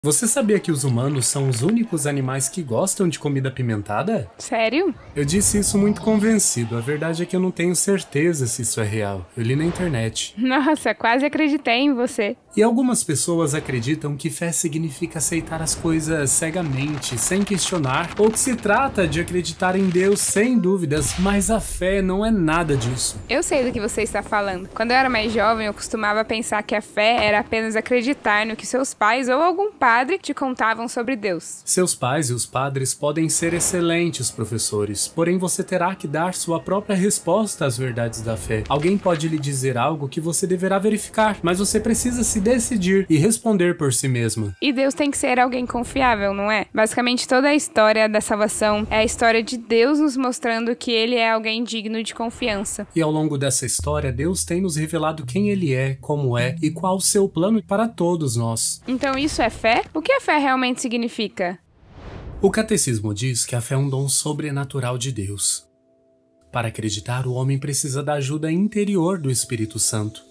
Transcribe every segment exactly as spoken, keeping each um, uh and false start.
Você sabia que os humanos são os únicos animais que gostam de comida apimentada? Sério? Eu disse isso muito convencido, a verdade é que eu não tenho certeza se isso é real. Eu li na internet. Nossa, quase acreditei em você. E algumas pessoas acreditam que fé significa aceitar as coisas cegamente, sem questionar, ou que se trata de acreditar em Deus sem dúvidas, mas a fé não é nada disso. Eu sei do que você está falando. Quando eu era mais jovem, eu costumava pensar que a fé era apenas acreditar no que seus pais ou algum padre te contavam sobre Deus. Seus pais e os padres podem ser excelentes professores, porém você terá que dar sua própria resposta às verdades da fé. Alguém pode lhe dizer algo que você deverá verificar, mas você precisa se decidir e responder por si mesma. E Deus tem que ser alguém confiável, não é? Basicamente toda a história da salvação é a história de Deus nos mostrando que Ele é alguém digno de confiança. E ao longo dessa história, Deus tem nos revelado quem Ele é, como é e qual o seu plano para todos nós. Então isso é fé? O que a fé realmente significa? O catecismo diz que a fé é um dom sobrenatural de Deus. Para acreditar, o homem precisa da ajuda interior do Espírito Santo.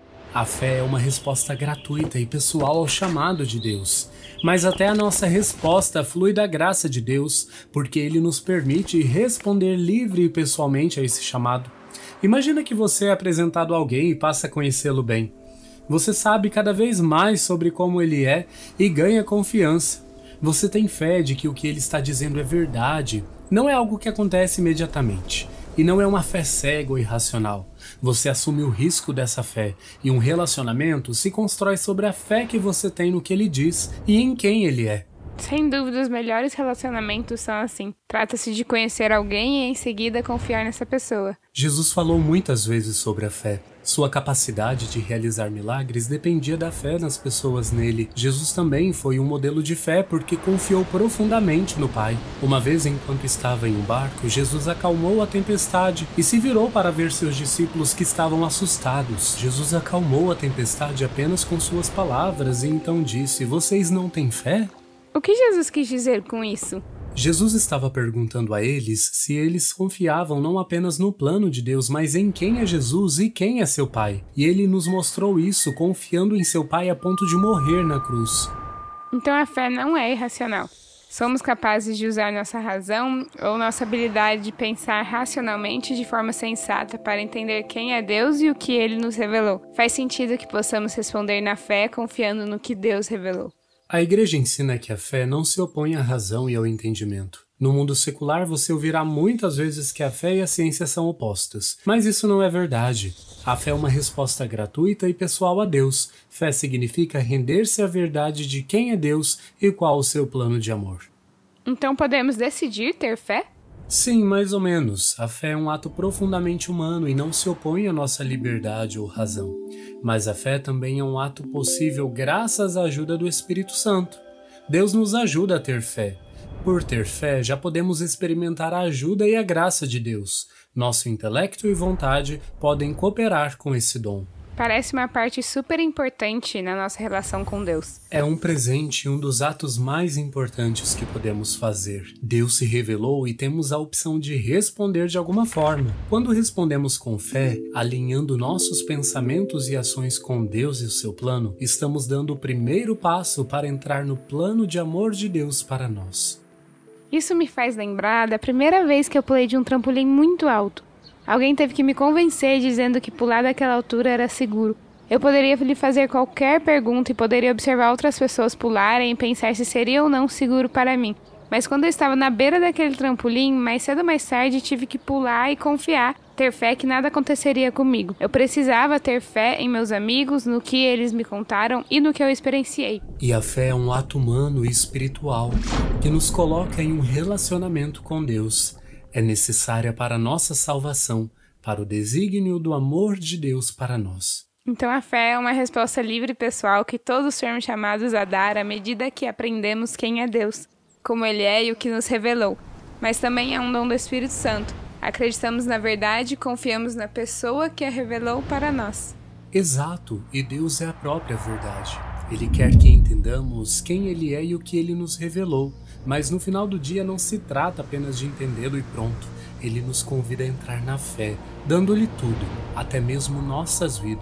A fé é uma resposta gratuita e pessoal ao chamado de Deus, mas até a nossa resposta flui da graça de Deus, porque Ele nos permite responder livre e pessoalmente a esse chamado. Imagina que você é apresentado a alguém e passa a conhecê-lo bem. Você sabe cada vez mais sobre como ele é e ganha confiança. Você tem fé de que o que ele está dizendo é verdade, não é algo que acontece imediatamente. E não é uma fé cega ou irracional. Você assume o risco dessa fé, e um relacionamento se constrói sobre a fé que você tem no que ele diz e em quem ele é. Sem dúvida, os melhores relacionamentos são assim. Trata-se de conhecer alguém e em seguida confiar nessa pessoa. Jesus falou muitas vezes sobre a fé. Sua capacidade de realizar milagres dependia da fé nas pessoas nele. Jesus também foi um modelo de fé porque confiou profundamente no Pai. Uma vez, enquanto estava em um barco, Jesus acalmou a tempestade e se virou para ver seus discípulos que estavam assustados. Jesus acalmou a tempestade apenas com suas palavras e então disse: "Vocês não têm fé?" O que Jesus quis dizer com isso? Jesus estava perguntando a eles se eles confiavam não apenas no plano de Deus, mas em quem é Jesus e quem é seu Pai. E ele nos mostrou isso confiando em seu Pai a ponto de morrer na cruz. Então a fé não é irracional. Somos capazes de usar nossa razão ou nossa habilidade de pensar racionalmente de forma sensata para entender quem é Deus e o que Ele nos revelou. Faz sentido que possamos responder na fé confiando no que Deus revelou. A Igreja ensina que a fé não se opõe à razão e ao entendimento. No mundo secular, você ouvirá muitas vezes que a fé e a ciência são opostas. Mas isso não é verdade. A fé é uma resposta gratuita e pessoal a Deus. Fé significa render-se à verdade de quem é Deus e qual o seu plano de amor. Então podemos decidir ter fé? Sim, mais ou menos. A fé é um ato profundamente humano e não se opõe à nossa liberdade ou razão. Mas a fé também é um ato possível graças à ajuda do Espírito Santo. Deus nos ajuda a ter fé. Por ter fé, já podemos experimentar a ajuda e a graça de Deus. Nosso intelecto e vontade podem cooperar com esse dom. Parece uma parte super importante na nossa relação com Deus. É um presente e um dos atos mais importantes que podemos fazer. Deus se revelou e temos a opção de responder de alguma forma. Quando respondemos com fé, alinhando nossos pensamentos e ações com Deus e o seu plano, estamos dando o primeiro passo para entrar no plano de amor de Deus para nós. Isso me faz lembrar da primeira vez que eu pulei de um trampolim muito alto. Alguém teve que me convencer dizendo que pular daquela altura era seguro. Eu poderia lhe fazer qualquer pergunta e poderia observar outras pessoas pularem e pensar se seria ou não seguro para mim. Mas quando eu estava na beira daquele trampolim, mais cedo ou mais tarde tive que pular e confiar, ter fé que nada aconteceria comigo. Eu precisava ter fé em meus amigos, no que eles me contaram e no que eu experienciei. E a fé é um ato humano e espiritual que nos coloca em um relacionamento com Deus. É necessária para a nossa salvação, para o desígnio do amor de Deus para nós. Então a fé é uma resposta livre e pessoal que todos somos chamados a dar à medida que aprendemos quem é Deus, como Ele é e o que nos revelou. Mas também é um dom do Espírito Santo. Acreditamos na verdade e confiamos na pessoa que a revelou para nós. Exato, e Deus é a própria verdade. Ele quer que entendamos quem Ele é e o que Ele nos revelou. Mas no final do dia não se trata apenas de entendê-lo e pronto. Ele nos convida a entrar na fé, dando-lhe tudo, até mesmo nossas vidas,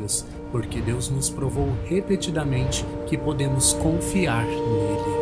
porque Deus nos provou repetidamente que podemos confiar nele.